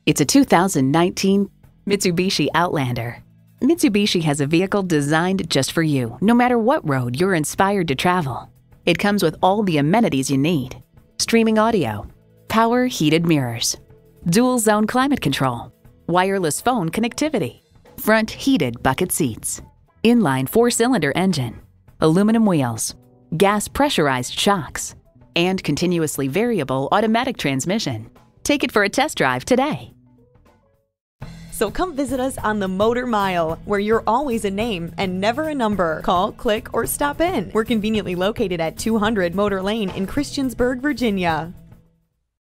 It's a 2019 Mitsubishi Outlander. Mitsubishi has a vehicle designed just for you, no matter what road you're inspired to travel. It comes with all the amenities you need: streaming audio, power heated mirrors, dual zone climate control, wireless phone connectivity, front heated bucket seats, inline 4-cylinder engine, aluminum wheels, gas pressurized shocks, and continuously variable automatic transmission. Take it for a test drive today. So come visit us on the Motor Mile, where you're always a name and never a number. Call, click, or stop in. We're conveniently located at 200 Motor Lane in Christiansburg, Virginia.